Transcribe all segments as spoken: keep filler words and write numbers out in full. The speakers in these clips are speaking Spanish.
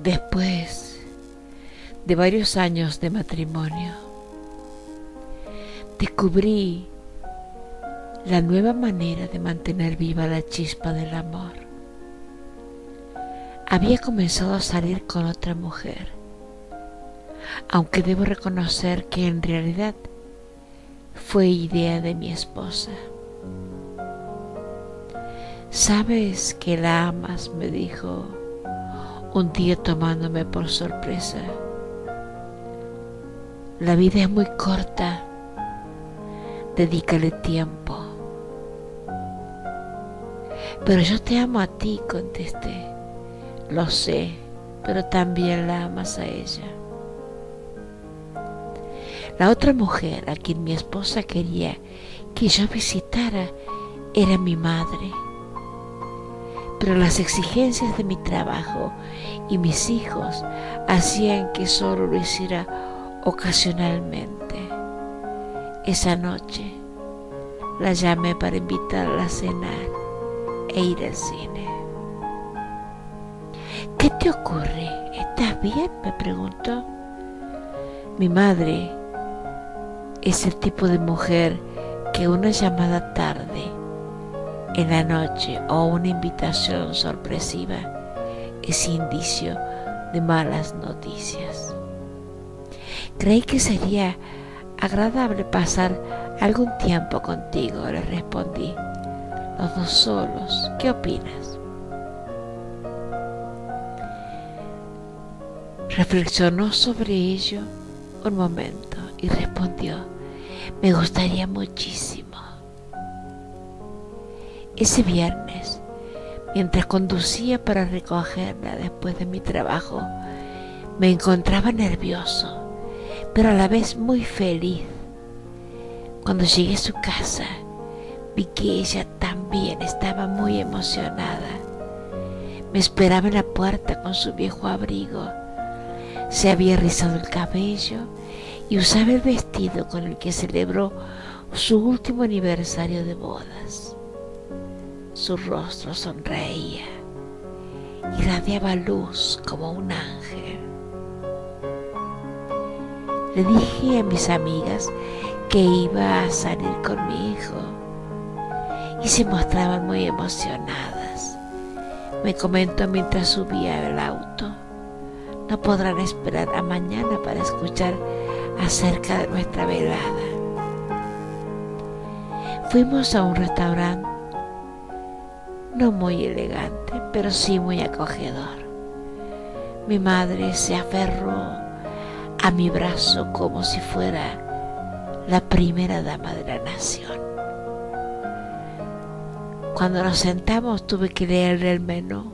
Después de varios años de matrimonio, descubrí la nueva manera de mantener viva la chispa del amor. Había comenzado a salir con otra mujer, aunque debo reconocer que en realidad fue idea de mi esposa. «¿Sabes que la amas?», me dijo un día tomándome por sorpresa. «La vida es muy corta, dedícale tiempo». «Pero yo te amo a ti», contesté. «Lo sé, pero también la amas a ella». La otra mujer a quien mi esposa quería que yo visitara era mi madre. Pero las exigencias de mi trabajo y mis hijos hacían que solo lo hiciera ocasionalmente. Esa noche la llamé para invitarla a cenar e ir al cine. «¿Qué te ocurre? ¿Estás bien?», me preguntó. Mi madre es el tipo de mujer que una llamada tarde en la noche o una invitación sorpresiva es indicio de malas noticias. «Creí que sería agradable pasar algún tiempo contigo», le respondí. «Los dos solos, ¿qué opinas?». Reflexionó sobre ello un momento y respondió: «Me gustaría muchísimo». Ese viernes, mientras conducía para recogerla después de mi trabajo, me encontraba nervioso, pero a la vez muy feliz. Cuando llegué a su casa, vi que ella también estaba muy emocionada. Me esperaba en la puerta con su viejo abrigo. Se había rizado el cabello y usaba el vestido con el que celebró su último aniversario de bodas. Su rostro sonreía, irradiaba luz como un ángel. Le dije a mis amigas que iba a salir con mi hijo y se mostraban muy emocionadas. Me comentó mientras subía al auto: «No podrán esperar a mañana para escuchar acerca de nuestra velada». Fuimos a un restaurante no muy elegante, pero sí muy acogedor. Mi madre se aferró a mi brazo como si fuera la primera dama de la nación. Cuando nos sentamos tuve que leerle el menú.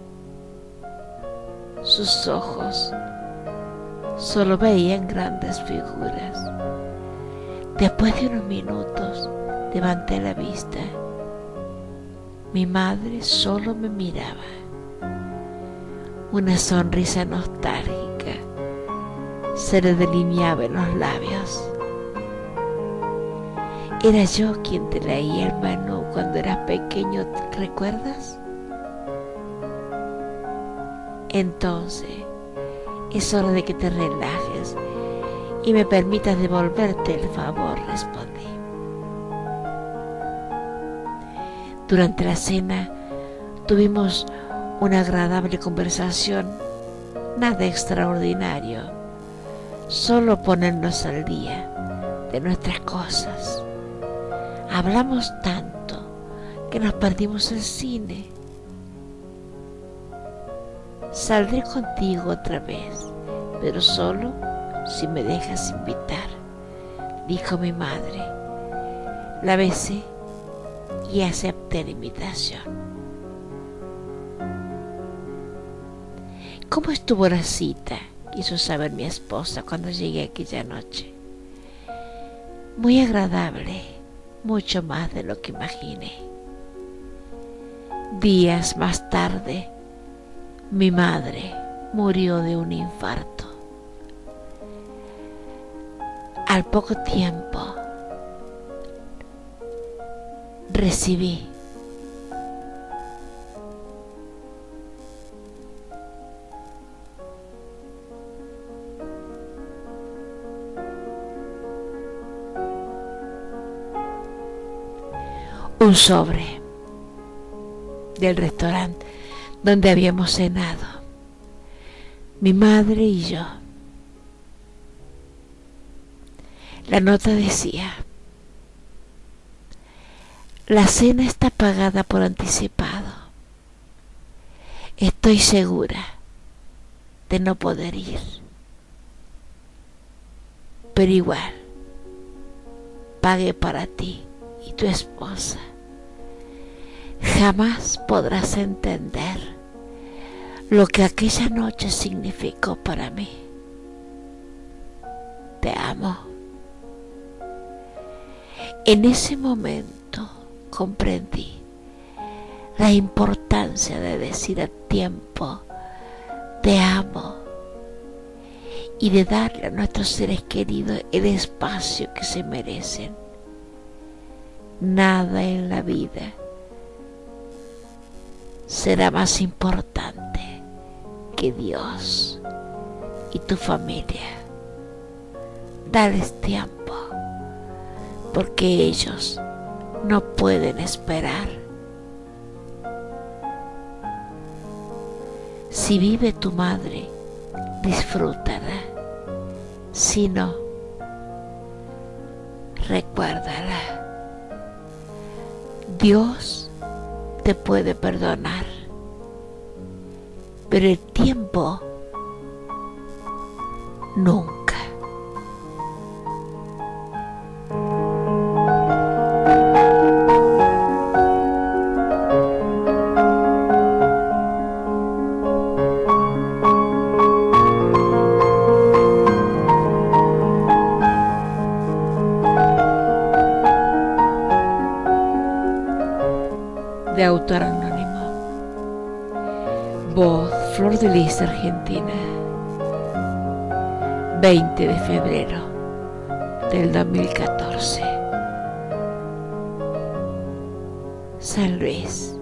Sus ojos solo veían grandes figuras. Después de unos minutos levanté la vista. Mi madre solo me miraba. Una sonrisa nostálgica se le delineaba en los labios. «Era yo quien te leía el menú cuando eras pequeño, ¿recuerdas? Entonces es hora de que te relajes y me permitas devolverte el favor», respondí. Durante la cena tuvimos una agradable conversación, nada extraordinario, solo ponernos al día de nuestras cosas. Hablamos tanto que nos perdimos el cine. «Saldré contigo otra vez, pero solo si me dejas invitar», dijo mi madre. La besé y acepté la invitación. «¿Cómo estuvo la cita?», quiso saber mi esposa cuando llegué aquella noche. «Muy agradable, mucho más de lo que imaginé». Días más tarde, mi madre murió de un infarto. Al poco tiempo recibí un sobre del restaurante donde habíamos cenado, mi madre y yo. La nota decía: la cena está pagada por anticipado. Estoy segura de no poder ir, pero igual pagué para ti y tu esposa. Jamás podrás entender lo que aquella noche significó para mí. Te amo. En ese momento comprendí la importancia de decir a tiempo te amo y de darle a nuestros seres queridos el espacio que se merecen. Nada en la vida será más importante que Dios y tu familia. Dales tiempo, porque ellos no pueden esperar. Si vive tu madre, disfrútala. Si no, recuérdala. Dios te puede perdonar, pero el tiempo nunca. De autor anónimo. Voz: Flor de Lis, Argentina. veinte de febrero del dos mil catorce. San Luis.